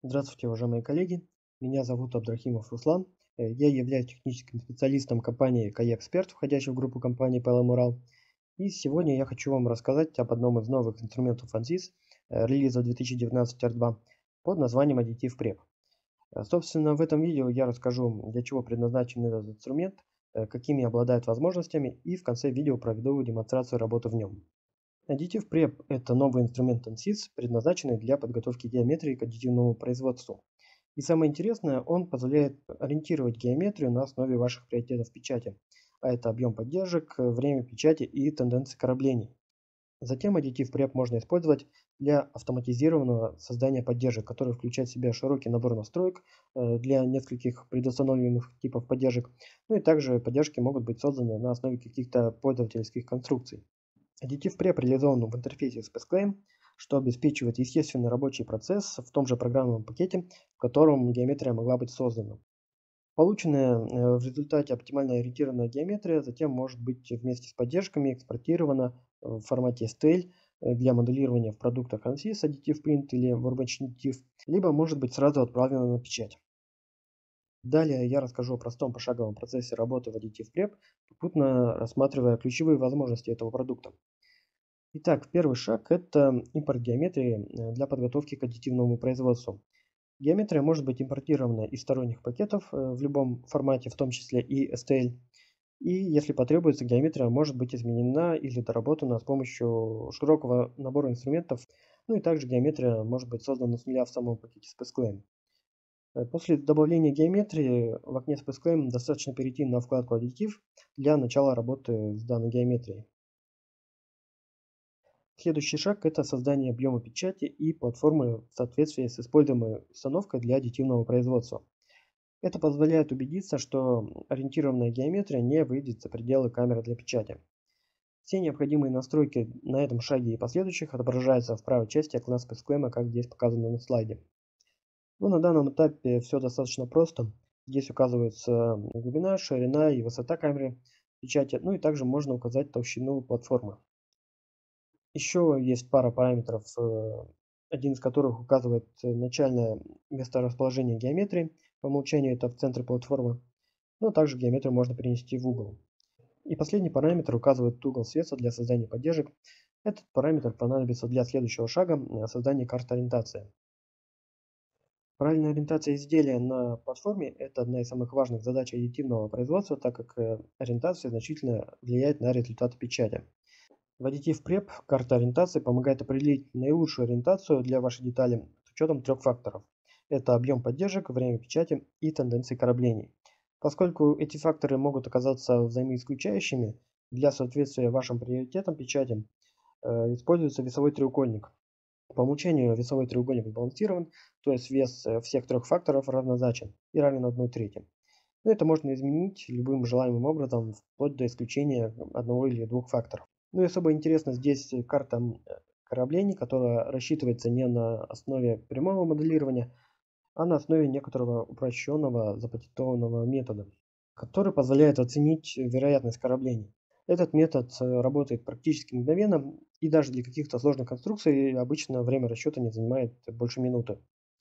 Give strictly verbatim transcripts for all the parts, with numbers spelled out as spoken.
Здравствуйте, уважаемые коллеги. Меня зовут Абдрахимов Руслан. Э, Я являюсь техническим специалистом компании КАЕ-Эксперт, входящей в группу компании пэ эл эм Урал. И сегодня я хочу вам рассказать об одном из новых инструментов ансис э, релиза две тысячи девятнадцать ар два под названием Additive Prep. Э, Собственно, в этом видео я расскажу, для чего предназначен этот инструмент, э, какими обладает возможностями, и в конце видео проведу демонстрацию работы в нем. Additive Prep – это новый инструмент ансис, предназначенный для подготовки геометрии к аддитивному производству. И самое интересное, он позволяет ориентировать геометрию на основе ваших приоритетов печати, а это объем поддержек, время печати и тенденции кораблений. Затем Additive Prep можно использовать для автоматизированного создания поддержек, который включает в себя широкий набор настроек э, для нескольких предустановленных типов поддержек. Ну и также поддержки могут быть созданы на основе каких-то пользовательских конструкций. Additive Prep реализован в интерфейсе SpaceClaim, что обеспечивает естественный рабочий процесс в том же программном пакете, в котором геометрия могла быть создана. Полученная э, в результате оптимально ориентированная геометрия затем может быть вместе с поддержками экспортирована в формате эс ти эл э, для моделирования в продуктах ансис, Additive Print или Workbench Additive, либо может быть сразу отправлена на печать. Далее я расскажу о простом пошаговом процессе работы в Additive Prep, попутно рассматривая ключевые возможности этого продукта. Итак, первый шаг – это импорт геометрии э, для подготовки к аддитивному производству. Геометрия может быть импортирована из сторонних пакетов э, в любом формате, в том числе и эс ти эл. И если потребуется, геометрия может быть изменена или доработана с помощью широкого набора инструментов. Ну и также геометрия может быть создана с нуля в самом пакете SpaceClaim. Э, После добавления геометрии в окне SpaceClaim достаточно перейти на вкладку «Аддитив» для начала работы с данной геометрией. Следующий шаг – это создание объема печати и платформы в соответствии с используемой установкой для аддитивного производства. Это позволяет убедиться, что ориентированная геометрия не выйдет за пределы камеры для печати. Все необходимые настройки на этом шаге и последующих отображаются в правой части окна SpaceClaim, как здесь показано на слайде. Но на данном этапе все достаточно просто. Здесь указывается глубина, ширина и высота камеры печати, ну и также можно указать толщину платформы. Еще есть пара параметров, э, один из которых указывает э, начальное месторасположение геометрии. По умолчанию это в центре платформы. Но также геометрию можно перенести в угол. И последний параметр указывает угол свеса для создания поддержек. Этот параметр понадобится для следующего шага э, создания карты ориентации. Правильная ориентация изделия на платформе – это одна из самых важных задач аддитивного производства, так как э, ориентация значительно влияет на результаты печати. В Additive Prep карта ориентации помогает определить наилучшую ориентацию для вашей детали с учетом трех факторов. Это объем поддержек, время печати и тенденции кораблений. Поскольку эти факторы могут оказаться взаимоисключающими, для соответствия вашим приоритетам печати э, используется весовой треугольник. По умолчанию весовой треугольник сбалансирован, то есть вес э, всех трех факторов равнозначен и равен одной трети. Но это можно изменить любым желаемым образом, вплоть до исключения одного или двух факторов. Ну и особо интересно здесь карта э, кораблений, которая рассчитывается не на основе прямого моделирования, а на основе некоторого упрощенного запатентованного метода, который позволяет оценить вероятность кораблений. Этот метод э, работает практически мгновенно, и даже для каких-то сложных конструкций обычно время расчета не занимает больше минуты.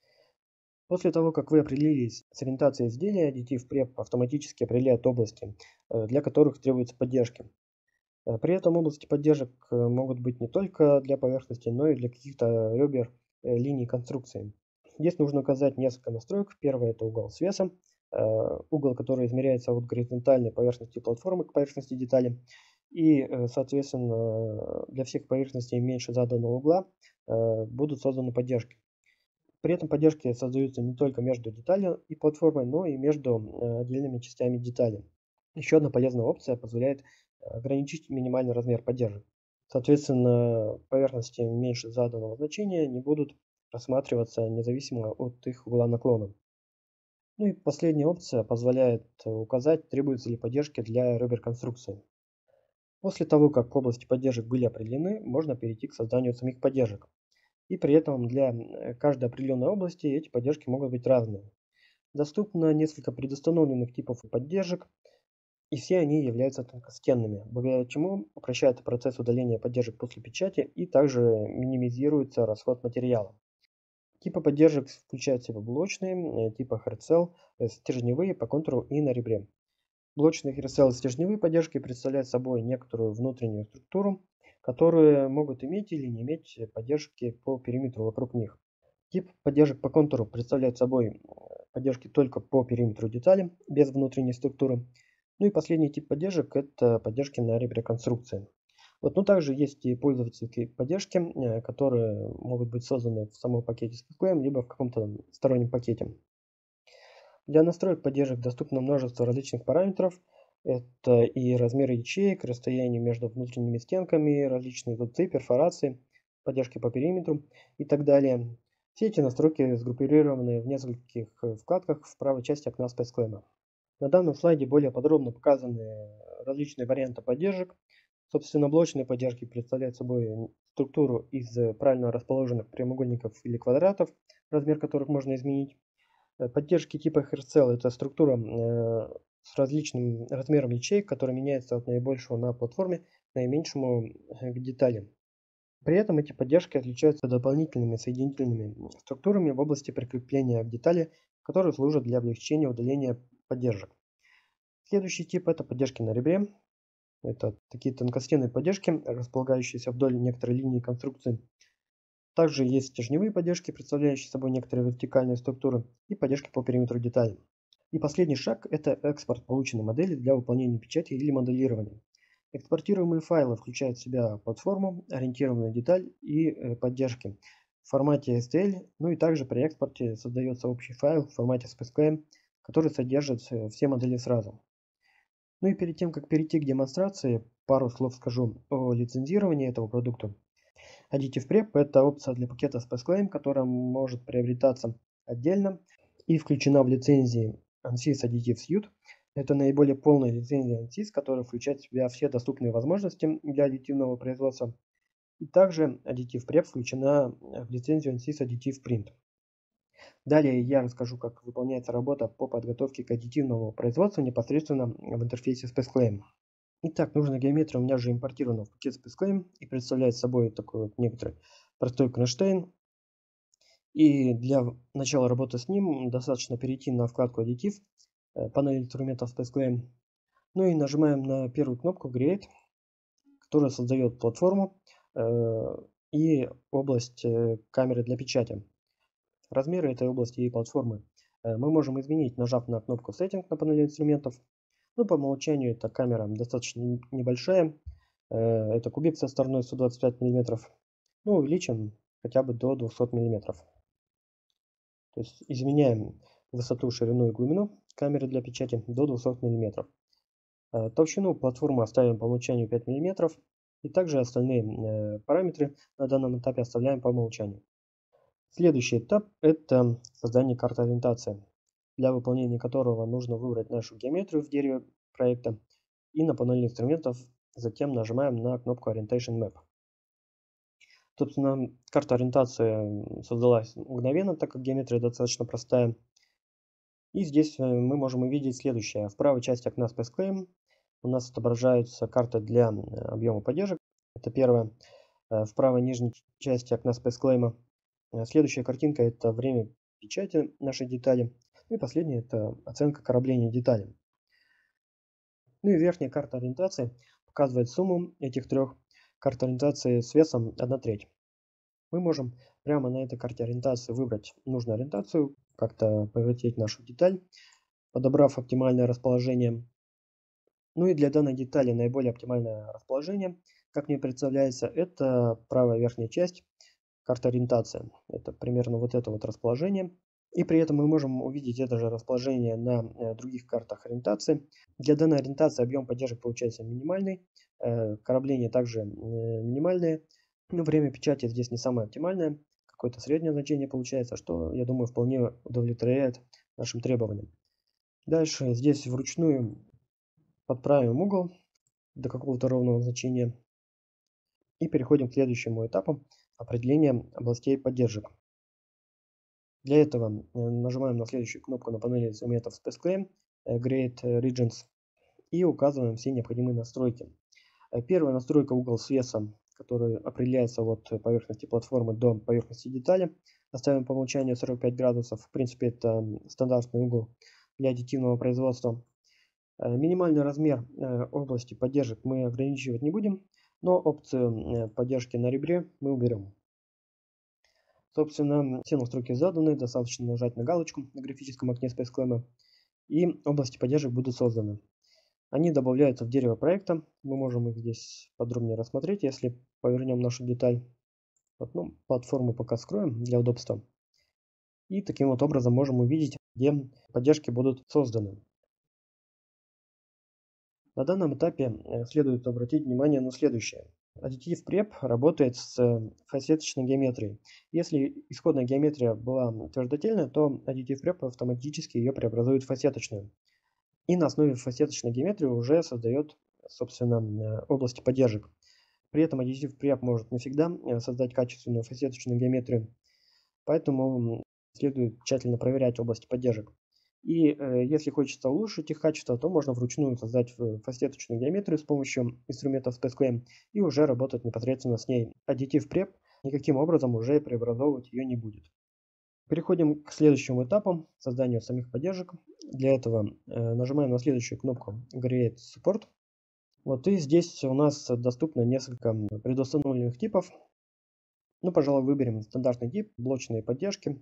После того, как вы определились с ориентацией изделия, Additive Prep автоматически определяет области, э, для которых требуется поддержки. Э, При этом области поддержек э, могут быть не только для поверхности, но и для каких-то ребер, э, линий конструкции. Здесь нужно указать несколько настроек. Первый – это угол свеса, э, угол, который измеряется от горизонтальной поверхности платформы к поверхности детали. И, э, соответственно, для всех поверхностей меньше заданного угла э, будут созданы поддержки. При этом поддержки создаются не только между деталью и платформой, но и между э, отдельными частями детали. Еще одна полезная опция позволяет э, ограничить минимальный размер поддержек. Соответственно, поверхности меньше заданного значения не будут рассматриваться независимо от их угла наклона. Ну и последняя опция позволяет э, указать, требуются ли поддержки для ребер конструкции. После того, как области поддержек были определены, можно перейти к созданию самих поддержек. И при этом для э, каждой определенной области эти поддержки могут быть разные. Доступно несколько предустановленных типов поддержек, и все они являются тонкостенными, благодаря чему упрощается процесс удаления поддержек после печати и также минимизируется расход материала. Типы поддержек включают в себя блочные, типа эйч си эл, стержневые по контуру и на ребре. Блочные эйч си эл и стержневые поддержки представляют собой некоторую внутреннюю структуру, которые могут иметь или не иметь поддержки по периметру вокруг них. Тип поддержек по контуру представляет собой поддержки только по периметру детали, без внутренней структуры. Ну и последний тип поддержек – это поддержки на ребре конструкции. Вот, но также есть и пользовательские поддержки, которые могут быть созданы в самом пакете с Spaceclaim, либо в каком-то стороннем пакете. Для настроек поддержек доступно множество различных параметров. Это и размеры ячеек, расстояние между внутренними стенками, различные зубцы, перфорации, поддержки по периметру и так далее. Все эти настройки сгруппированы в нескольких вкладках в правой части окна Spaceclaim. На данном слайде более подробно показаны различные варианты поддержек. Собственно, блочные поддержки представляют собой структуру из правильно расположенных прямоугольников или квадратов, размер которых можно изменить. Поддержки типа эйч си эл – это структура с различным размером ячеек, который меняется от наибольшего на платформе к наименьшему к детали. При этом эти поддержки отличаются дополнительными соединительными структурами в области прикрепления к детали, которые служат для облегчения удаления поддержек. Следующий тип – это поддержки на ребре. Это такие тонкостенные поддержки, располагающиеся вдоль некоторой линии конструкции. Также есть стержневые поддержки, представляющие собой некоторые вертикальные структуры, и поддержки по периметру деталей. И последний шаг – это экспорт полученной модели для выполнения печати или моделирования. Экспортируемые файлы включают в себя платформу, ориентированную деталь и поддержки в формате эс ти эл, ну и также при экспорте создается общий файл в формате Spaceclaim, который содержит все модели сразу. Ну и перед тем, как перейти к демонстрации, пару слов скажу о лицензировании этого продукта. Additive Prep – это опция для пакета Spaceclaim, которая может приобретаться отдельно и включена в лицензии ANSYS Additive Suite. Это наиболее полная лицензия ANSYS, которая включает в себя все доступные возможности для аддитивного производства. И также Additive Prep включена в лицензию ANSYS Additive Print. Далее я расскажу, как выполняется работа по подготовке к аддитивному производству непосредственно в интерфейсе Spaceclaim. Итак, нужная геометрия у меня же импортирована в пакет Spaceclaim и представляет собой такой вот некоторый простой кронштейн. И для начала работы с ним достаточно перейти на вкладку Additive, панель инструментов Spaceclaim. Ну и нажимаем на первую кнопку Create, которая создает платформу и область камеры для печати. Размеры этой области и платформы мы можем изменить, нажав на кнопку Setting на панели инструментов. Ну, по умолчанию эта камера достаточно небольшая. Это кубик со стороной сто двадцать пять миллиметров. Ну, увеличим хотя бы до двухсот миллиметров. То есть изменяем высоту, ширину и глубину камеры для печати до двухсот миллиметров. Толщину платформы оставим по умолчанию пять миллиметров. И также остальные параметры на данном этапе оставляем по умолчанию. Следующий этап – это создание карты ориентации, для выполнения которого нужно выбрать нашу геометрию в дереве проекта и на панели инструментов затем нажимаем на кнопку Orientation Map. Собственно, карта ориентации создалась мгновенно, так как геометрия достаточно простая. И здесь мы можем увидеть следующее. В правой части окна Spaceclaim у нас отображается карта для объема поддержек. Это первое. В правой нижней части окна Spaceclaim следующая картинка – это время печати нашей детали. И последняя – это оценка корабления детали. Ну и верхняя карта ориентации показывает сумму этих трех карт ориентации с весом одна треть. Мы можем прямо на этой карте ориентации выбрать нужную ориентацию, как-то повертеть нашу деталь, подобрав оптимальное расположение. Ну и для данной детали наиболее оптимальное расположение, как мне представляется, это правая верхняя часть. Карта ориентации. Это примерно вот это вот расположение. И при этом мы можем увидеть это же расположение на других картах ориентации. Для данной ориентации объем поддержек получается минимальный. Корабление также минимальное. Но время печати здесь не самое оптимальное. Какое-то среднее значение получается, что, я думаю, вполне удовлетворяет нашим требованиям. Дальше здесь вручную подправим угол до какого-то ровного значения. И переходим к следующему этапу. Определение областей поддержек. Для этого нажимаем на следующую кнопку на панели инструментов Spaceclaim Create Regions и указываем все необходимые настройки. Первая настройка угол свеса, который определяется от поверхности платформы до поверхности детали. Оставим по умолчанию сорок пять градусов. В принципе, это стандартный угол для аддитивного производства. Минимальный размер области поддержек мы ограничивать не будем, но опцию поддержки на ребре мы уберем. Собственно, все настройки заданы, достаточно нажать на галочку на графическом окне SpaceClaim, и области поддержек будут созданы. Они добавляются в дерево проекта, мы можем их здесь подробнее рассмотреть, если повернем нашу деталь. Вот, ну, платформу пока скроем для удобства. И таким вот образом можем увидеть, где поддержки будут созданы. На данном этапе следует обратить внимание на следующее. Additive Prep работает с фасеточной геометрией. Если исходная геометрия была твердотельная, то Additive Prep автоматически ее преобразует в фасеточную. И на основе фасеточной геометрии уже создает, собственно, области поддержек. При этом Additive Prep может не всегда создать качественную фасеточную геометрию, поэтому следует тщательно проверять области поддержек. И э, если хочется улучшить их качество, то можно вручную создать фасеточную геометрию с помощью инструментов SpaceClaim и уже работать непосредственно с ней. Additive Prep никаким образом уже преобразовывать ее не будет. Переходим к следующему этапу создания самих поддержек. Для этого э, нажимаем на следующую кнопку Create Support. Вот, и здесь у нас доступно несколько предустановленных типов. Ну, пожалуй, выберем стандартный тип, блочные поддержки.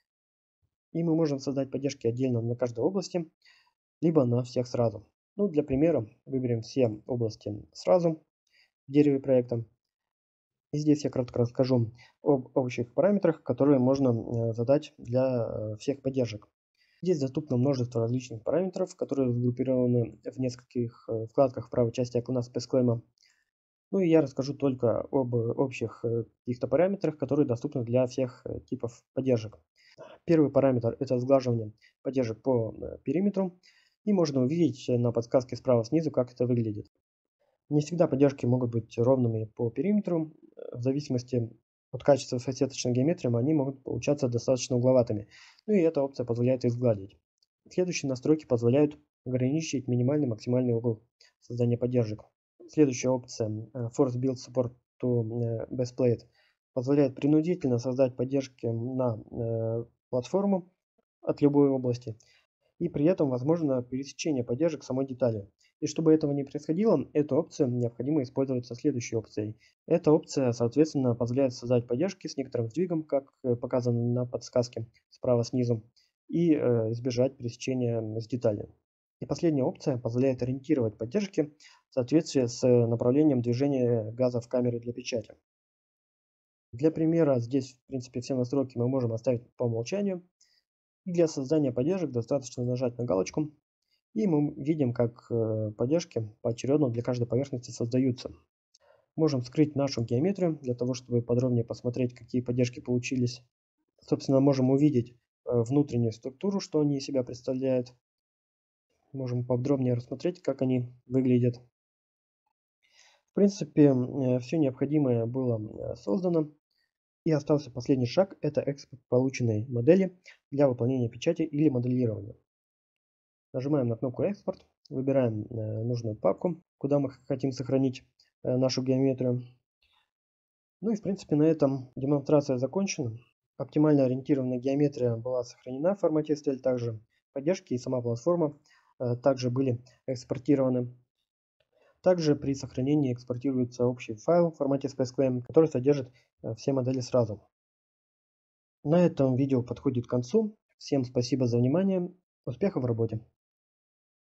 И мы можем создать поддержки отдельно на каждой области, либо на всех сразу. Ну, для примера выберем все области сразу в дереве проекта. И здесь я кратко расскажу об общих параметрах, которые можно задать для всех поддержек. Здесь доступно множество различных параметров, которые сгруппированы в нескольких вкладках в правой части окна SpaceClaim. Ну и я расскажу только об общих каких-то параметрах, которые доступны для всех типов поддержек. Первый параметр – это сглаживание поддержек по периметру. И можно увидеть на подсказке справа снизу, как это выглядит. Не всегда поддержки могут быть ровными по периметру. В зависимости от качества фасеточной геометрии они могут получаться достаточно угловатыми. Ну и эта опция позволяет их сгладить. Следующие настройки позволяют ограничить минимальный и максимальный угол создания поддержек. Следующая опция Force Build Support to Base Plate позволяет принудительно создать поддержки на платформу от любой области. И при этом возможно пересечение поддержек самой детали. И чтобы этого не происходило, эту опцию необходимо использовать со следующей опцией. Эта опция, соответственно, позволяет создать поддержки с некоторым сдвигом, как показано на подсказке справа снизу, и э, избежать пересечения с деталью. И последняя опция позволяет ориентировать поддержки в соответствии с направлением движения газа в камере для печати. Для примера здесь, в принципе, все настройки мы можем оставить по умолчанию. И для создания поддержек достаточно нажать на галочку, и мы видим, как поддержки поочередно для каждой поверхности создаются. Можем скрыть нашу геометрию для того, чтобы подробнее посмотреть, какие поддержки получились. Собственно, можем увидеть внутреннюю структуру, что они из себя представляют. Можем подробнее рассмотреть, как они выглядят. В принципе, все необходимое было создано. И остался последний шаг – это экспорт полученной модели для выполнения печати или моделирования. Нажимаем на кнопку «Экспорт», выбираем нужную папку, куда мы хотим сохранить нашу геометрию. Ну и в принципе на этом демонстрация закончена. Оптимально ориентированная геометрия была сохранена в формате эс ти эль, также поддержки и сама платформа также были экспортированы. Также при сохранении экспортируется общий файл в формате SpaceClaim, который содержит все модели сразу. На этом видео подходит к концу. Всем спасибо за внимание. Успехов в работе!